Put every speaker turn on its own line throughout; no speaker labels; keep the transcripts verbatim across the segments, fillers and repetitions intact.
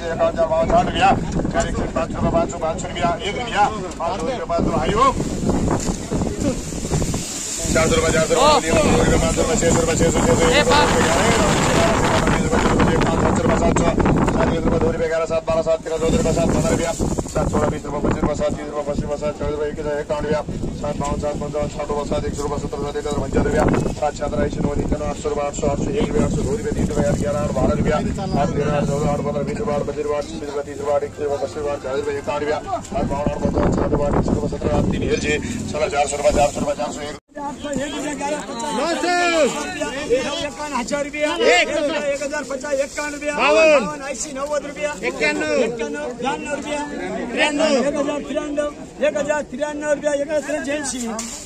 एकावन्न चार बावन्न साठ रुपया चार एक पाँच रुपये पाँच सौ पाँच सौ रुपया एक रुपया पाँच सौ रुपये पाँच सौ हरिओ चार सौ रुपये चार सौ रुपये पाँच सौ रुपये छः सौ रुपये छः सौ छः सौ पाँच सौ रुपये सात सौ सात रुपये दो रुपये ग्यारह सात बारह सात तेरह चौदह रुपये सात पंद्रह रुपया सात सोलह बीस रुपये पच्चीस रुपये सात तीस रुपये पच्चीस रुपये सात चालीस रुपये एक हजार इक्यावन रुपया सात बावन सात पंचावन साठ रुपये सात एक सौ रुपये सत्तर सात एक हजार पंचानवे रुपया सात छहत्तर ऐसी नौ इक्यावन आठ सौ रुपये आठ सौ आठ सौ एक रुपया आठ सौ दो रुपये तीन रुपये आठ ग्यारह आठ बारह रुपया आठ तेरह आठ चौदह आठ पंद्रह बीस रुपये आठ पच्चीस रुपये आठ छब्बीस रुपये तीस रुपये आठ इक्कीस रुपये पच्चीस रुपये आठ चालीस रुपये इक्यावन रुपया आठ बावन आठ पंचावन साठ रुपये आठ एक सौ रुपये सत्तर आठ तीन हेल छः साढ़े चार सौ रुपये चार सौ रुपये चार सौ एक हजार रुपया एक हजार पचास इक्यावन रुपया बावन ऐसी नव्वद रुपया इक्यानवे इक्यानवे ब्याण्णव रुपया त्र्याण्णव एक हजार त्र्याण्णव एक हजार त्र्याण्णव रुपया एक हजार त्र्याऐंशी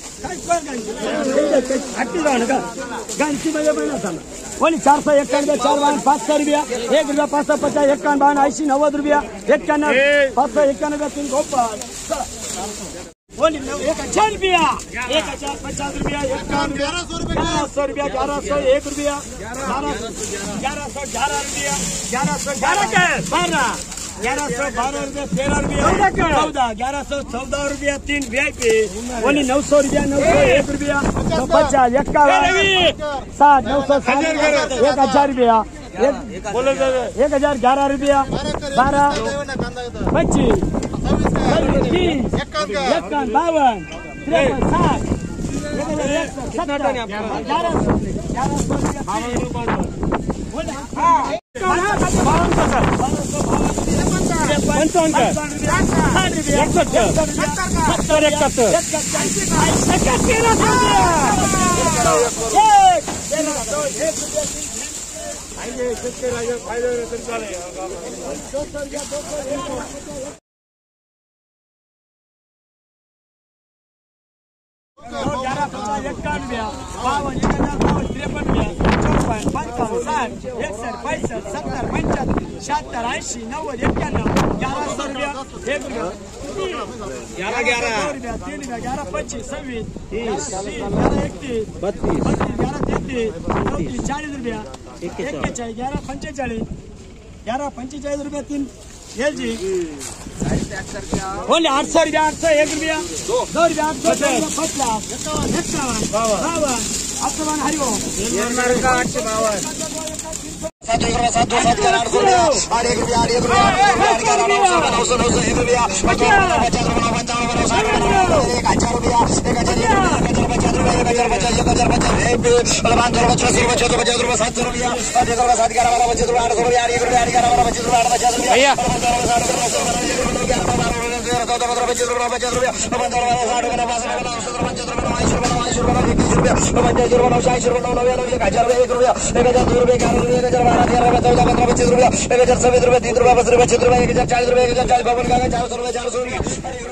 ओली चार सौ इक्यानवे चार बावन पाँच सौ रुपया एक रुपया पाँच सौ पचास इक्यावन बावन ऐसी नव्वद रुपया इक्यानवे पाँच सौ इक्यानवे तीन गोपाल एक हजार रुपया एक हजार पचास रुपया इक्यावन ग्यारह सौ रुपया ग्यारह सौ एक रुपया ग्यारह सौ ग्यारह रुपया ग्यारह सौ ग्यारह बारह ग्यारह सौ बारह रुपया तेरह रुपया चौदह ग्यारह सौ चौदह रुपया तीन वी आई पी ओनली नौ सौ रुपया नौ सौ एक रुपया पचास इक्यावन साठ नौ सौ साठ एक हजार रुपया एक हजार ग्यारह रुपया बारह पच्चीस तीस इक्यावन बावन तिरपन साठ एक हजार एक सौ सत्तर ग्यारह सौ ग्यारह सौ पंचावन इकहत्तर सत्तर इकहत्तर ग्यारह पचास इक्यानवे बावन एक हजार बावन तिरपन चौपन पंचावन साठ एकसठ पैंसठ सत्तर पंच्याहत्तर शहात्तर ऐंशी नव्वद एक्क्याण्णव ग्यारह सौ रुपया एक रुपया ग्यारह ग्यारह रुपया तीन रुपया ग्यारह पच्चीस छब्बीस तीस ग्यारह इकतीस बत्तीस बत्तीस ग्यारह तैंतीस चौतीस चालीस रुपया एक्केचाळीस ग्यारह पंचेचाळीस ग्यारह पंचेचाळीस रुपया तीन एल जी ओनली आठ सौ रुपया आठ सौ एक रुपया दो रुपया आठ सौ पचास इक्यावन बावन अठ्ठावन हरिओम आठशे बावन सात एक रुपया सात दो सात ग्यारह आठ सौ रुपया आठ एक रुपया आठ एक रुपया ग्यारह नौ सौ नौ सौ नौ सौ एक रुपया पचास पचास रुपया पंचावन नौ साठ एक हजार रुपया एक हजार एक हजार पचास रुपया एक हजार पचास एक हजार पचास एक पाँच सौ पचास रुपया छह सौ पचास रुपया सात सौ रुपया आठ एक रुपया सात ग्यारह बारह पच्चीस रुपया आठ सौ रुपया आठ एक रुपया आठ ग्यारह बारह पच्चीस रुपया आठ पचास रुपया चौदह पंद्रह पच्चीस रुपया पचास रुपया पंद्रह साठ रुपया पाँच रुपया नौ सौ पचास रुपया नौ ऐसी रुपया नौ ऐसी रुपया इक्कीस रुपया पचास रुपया नौ सौ ऐसी रुपया नौ नब्बे एक हजार रुपया एक रुपया एक हजार दो रुपये ग्यारह रुपये एक हजार बारह तेरह रुपया चौदह पंद्रह पच्चीस रुपया एक हजार छब्बीस रुपया तीन रुपया पाँच रुपया छह रुपया एक हजार चालीस रुपया एक हजार चालीस बावन का चार सौ रुपया चार सौ रुपया